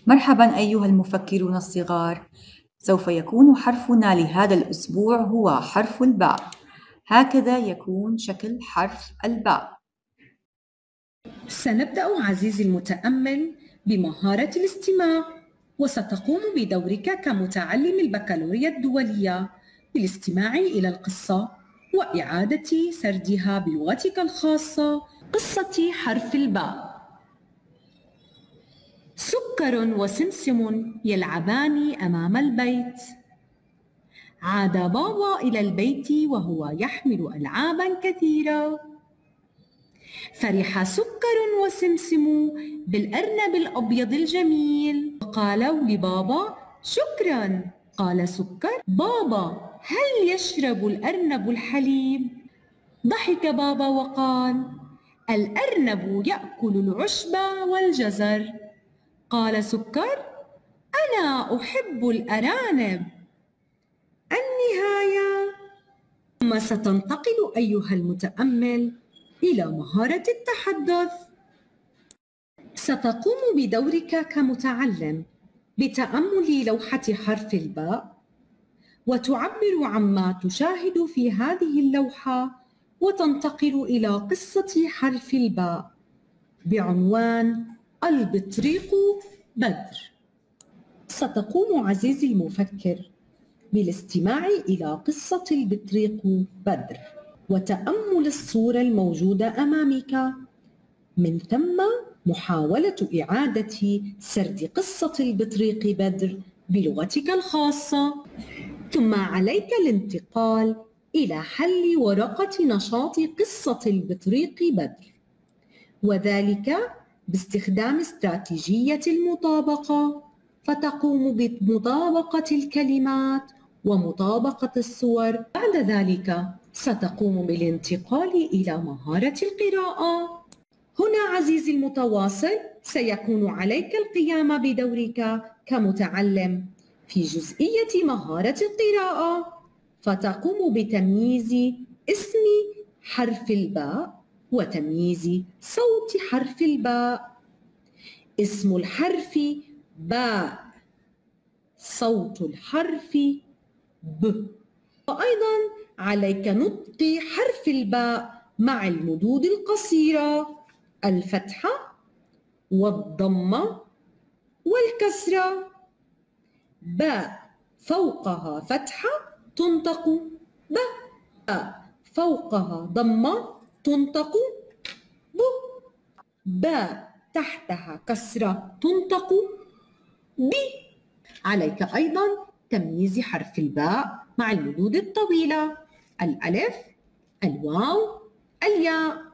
مرحبا أيها المفكرون الصغار. سوف يكون حرفنا لهذا الأسبوع هو حرف الباء. هكذا يكون شكل حرف الباء. سنبدأ عزيزي المتأمل بمهارة الاستماع، وستقوم بدورك كمتعلم البكالوريا الدولية بالاستماع إلى القصة وإعادة سردها بلغتك الخاصة. قصة حرف الباء. سكر وسمسم يلعبان أمام البيت. عاد بابا إلى البيت وهو يحمل ألعابا كثيرة. فرح سكر وسمسم بالأرنب الأبيض الجميل، وقالوا لبابا: شكرا. قال سكر: بابا، هل يشرب الأرنب الحليب؟ ضحك بابا وقال: الأرنب يأكل العشب والجزر. قال سكر: أنا أحب الأرانب. النهاية. ثم ستنتقل أيها المتأمل إلى مهارة التحدث. ستقوم بدورك كمتعلم بتأمل لوحة حرف الباء، وتعبر عما تشاهد في هذه اللوحة، وتنتقل إلى قصة حرف الباء بعنوان البطريق بدر. ستقوم عزيزي المفكر بالاستماع إلى قصة البطريق بدر وتأمل الصورة الموجودة أمامك، من ثم محاولة إعادة سرد قصة البطريق بدر بلغتك الخاصة. ثم عليك الانتقال إلى حل ورقة نشاط قصة البطريق بدر، وذلك باستخدام استراتيجية المطابقة، فتقوم بمطابقة الكلمات ومطابقة الصور. بعد ذلك ستقوم بالانتقال إلى مهارة القراءة. هنا عزيزي المتواصل سيكون عليك القيام بدورك كمتعلم في جزئية مهارة القراءة، فتقوم بتمييز اسم حرف الباء وتمييز صوت حرف الباء. اسم الحرف باء، صوت الحرف ب. وأيضا عليك نطق حرف الباء مع المدود القصيرة، الفتحة والضمة والكسرة. باء فوقها فتحة تنطق ب، باء فوقها ضمة تنطق ب، باء تحتها كسرة تنطق ب. عليك أيضا تمييز حرف الباء مع المدود الطويلة، الألف، الواو، الياء.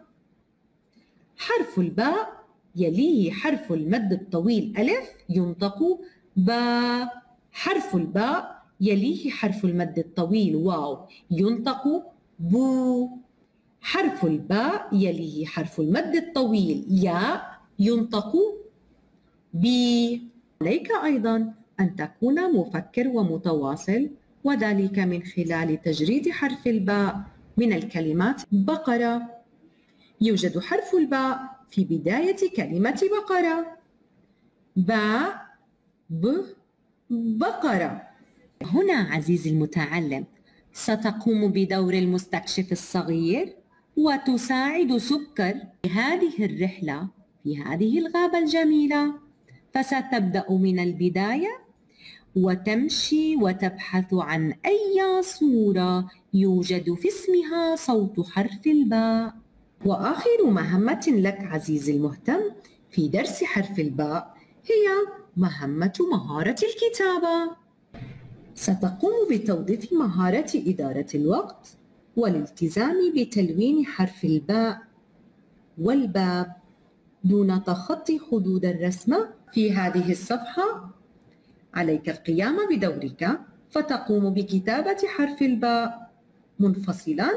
حرف الباء يليه حرف المد الطويل ألف ينطق با. حرف الباء يليه حرف المد الطويل واو ينطق بو. حرف الباء يليه حرف المد الطويل ياء ينطق بي. عليك أيضا أن تكون مفكر ومتواصل، وذلك من خلال تجريد حرف الباء من الكلمات بقرة. يوجد حرف الباء في بداية كلمة بقرة، باء ب بقرة. هنا عزيزي المتعلم ستقوم بدور المستكشف الصغير، وتساعد سكر في هذه الرحلة في هذه الغابة الجميلة. فستبدأ من البداية وتمشي وتبحث عن أي صورة يوجد في اسمها صوت حرف الباء. وآخر مهمة لك عزيزي المهتم في درس حرف الباء هي مهارة الكتابة. ستقوم بتوظيف مهارة إدارة الوقت والالتزام بتلوين حرف الباء والباب دون تخطي حدود الرسمة في هذه الصفحة. عليك القيام بدورك، فتقوم بكتابة حرف الباء منفصلا،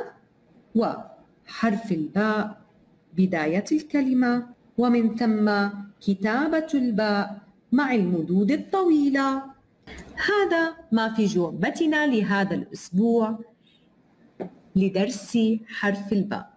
وحرف الباء بداية الكلمة، ومن ثم كتابة الباء مع المدود الطويلة. هذا ما في جعبتنا لهذا الأسبوع لدرس حرف الباء.